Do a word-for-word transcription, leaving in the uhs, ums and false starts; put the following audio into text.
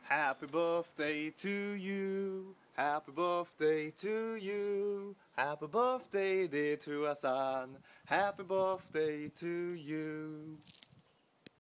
Happy birthday to you. Happy birthday to you. Happy birthday, dear Thora-san. Happy birthday to you.